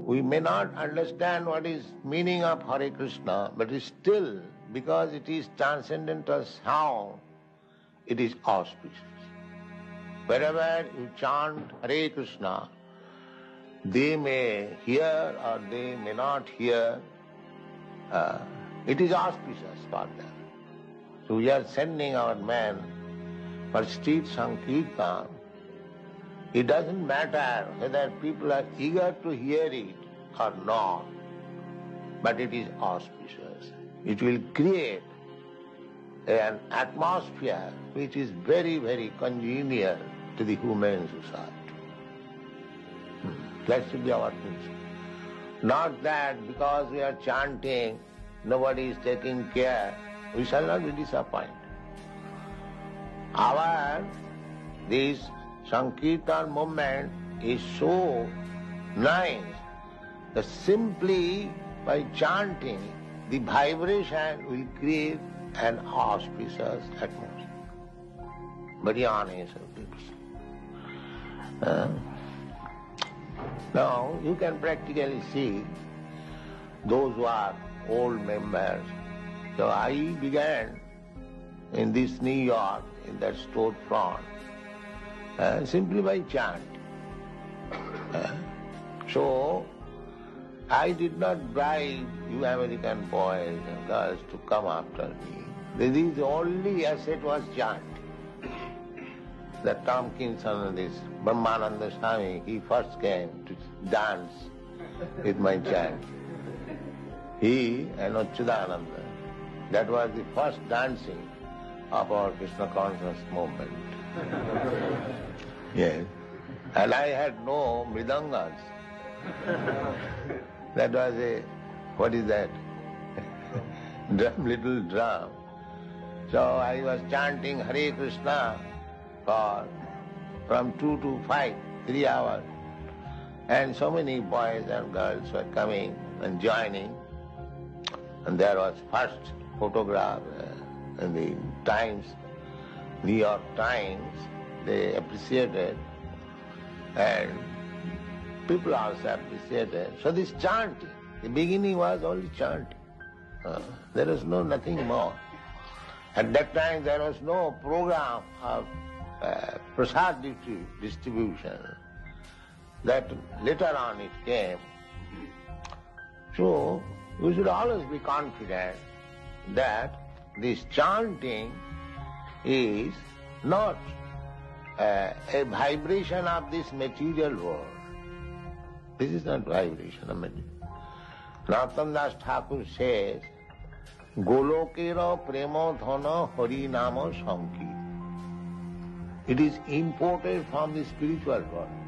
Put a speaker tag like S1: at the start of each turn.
S1: We may not understand what is meaning of Hare Krishna, but still, because it is transcendental sound, it is auspicious. Wherever you chant Hare Krishna, they may hear or they may not hear, it is auspicious for them. So we are sending our men for street Sankirtan. It doesn't matter whether people are eager to hear it or not, but it is auspicious. It will create an atmosphere which is very, very congenial to the human society. That should be our principle. Not that because we are chanting, nobody is taking care, we shall not be disappointed. This Sankirtan movement is so nice that simply by chanting, the vibration will create an auspicious atmosphere. Very honest people. Now you can practically see those who are old members. So I began in this New York, in that storefront, simply by chanting. So I did not bribe you American boys and girls to come after me. The only asset was chant. That Tom Kinson, this Brahmananda Swami, he first came to dance with my chant. He and Achyutananda. That was the first dancing of our Krishna conscious movement. Yes. And I had no mridangas. That was what is that? Little drum. So I was chanting Hare Krishna from 2 to 5, 3 hours. And so many boys and girls were coming and joining. And there was first photograph in the Times, New York Times. They appreciated, and people also appreciated. So this chanting, the beginning was only chanting. There was nothing more. At that time there was no program of prasad distribution. That later on it came. So we should always be confident that this chanting is not a vibration of this material world. This is not vibration of material. Narottam Das Thakur says, Golokera prema dhana hari nama sankir. It is imported from the spiritual world.